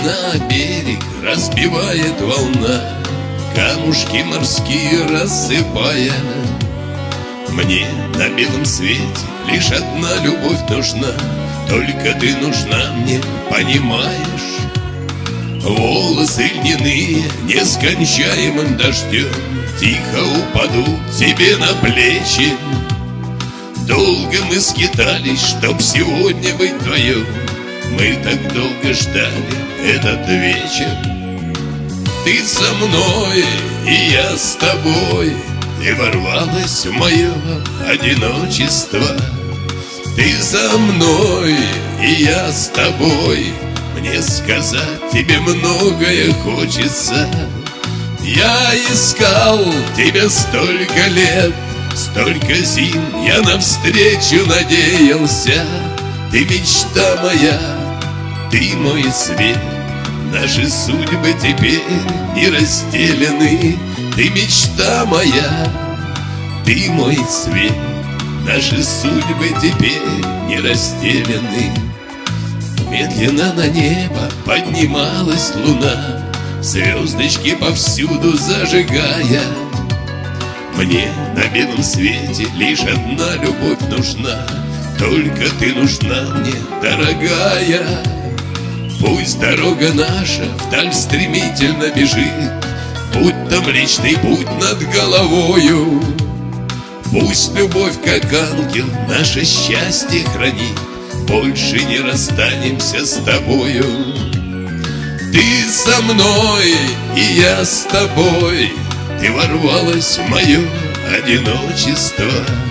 на берег разбивает волна, камушки морские рассыпая. Мне на белом свете лишь одна любовь нужна, только ты нужна мне, понимаешь? Волосы льняные нескончаемым дождем тихо упадут тебе на плечи. Долго мы скитались, чтоб сегодня быть вдвоем, мы так долго ждали этот вечер. Ты со мной, и я с тобой, ты ворвалась в мое одиночество. Ты со мной, и я с тобой, мне сказать тебе многое хочется. Я искал тебя столько лет, столько зим я навстречу надеялся. Ты мечта моя, ты мой свет, наши судьбы теперь не разделены. Ты мечта моя, ты мой свет, наши судьбы теперь не разделены. Медленно на небо поднималась луна, звездочки повсюду зажигая. Мне на белом свете лишь одна любовь нужна, только ты нужна мне, дорогая. Пусть дорога наша вдаль стремительно бежит, будь то Млечный Путь над головою. Пусть любовь, как ангел, наше счастье хранит, больше не расстанемся с тобою. Ты со мной, и я с тобой, ты ворвалась в мое одиночество.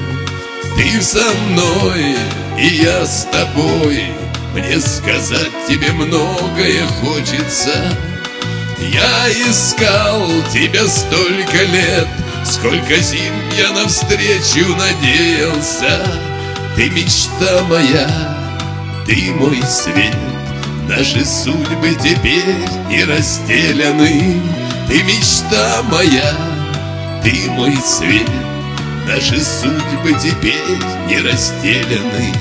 Ты со мной, и я с тобой, мне сказать тебе многое хочется. Я искал тебя столько лет, сколько зим я навстречу надеялся. Ты мечта моя, ты мой свет, наши судьбы теперь не разделены. Ты мечта моя, ты мой свет, наши судьбы теперь не разделены.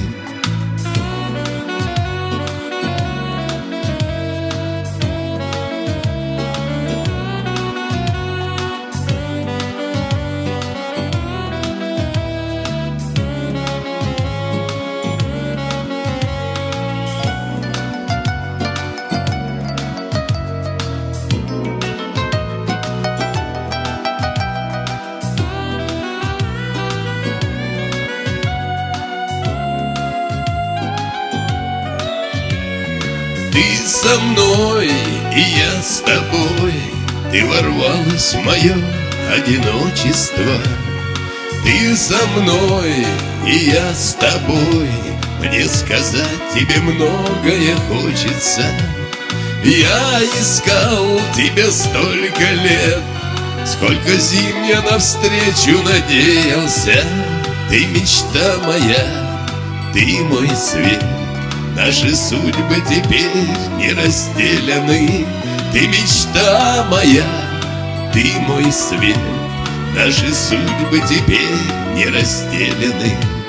Ты со мной, и я с тобой, ты ворвалась в мое одиночество. Ты со мной, и я с тобой, мне сказать тебе многое хочется. Я искал тебя столько лет, сколько зим я навстречу надеялся. Ты мечта моя, ты мой свет, наши судьбы теперь не разделены. Ты мечта моя, ты мой свет, наши судьбы теперь не разделены.